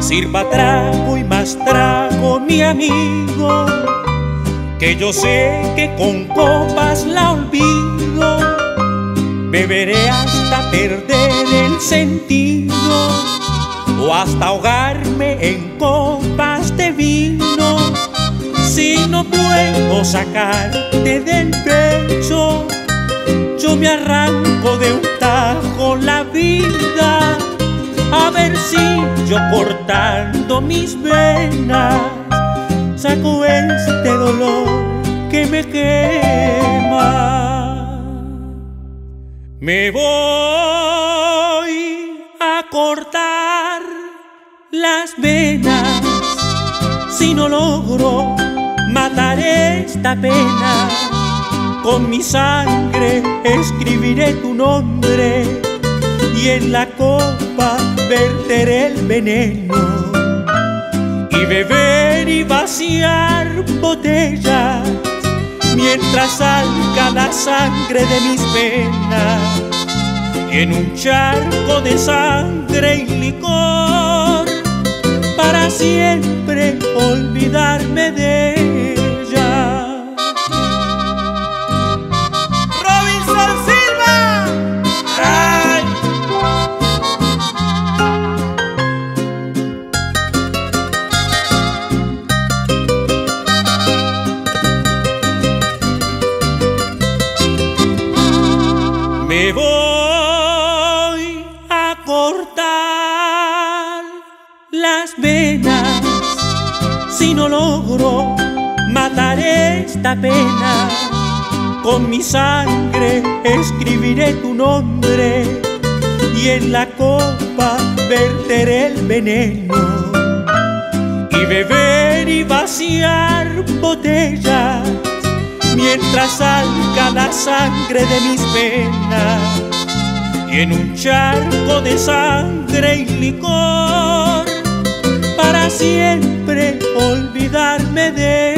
Sirva trago y más trago, mi amigo, que yo sé que con copas la olvido. Beberé hasta perder el sentido o hasta ahogarme en copas de vino. Si no puedo sacarte del pecho, yo me arranco de un tajo la vida. A ver si yo cortando mis venas saco este dolor que me quema. Me voy a cortar las venas. Si no logro matar esta pena, con mi sangre escribiré tu nombre y en la copa verteré el veneno. Y beber y vaciar botellas mientras salga la sangre de mis venas. Y en un charco de sangre y licor para siempre olvidarme de ella. ¡Robinson Silva! ¡Ay! Me voy a cortar las venas. Si no logro matar esta pena, con mi sangre escribiré tu nombre y en la copa verteré el veneno. Y beber y vaciar botellas mientras salga la sangre de mis venas. Y en un charco de sangre y licor para siempre olvidarme de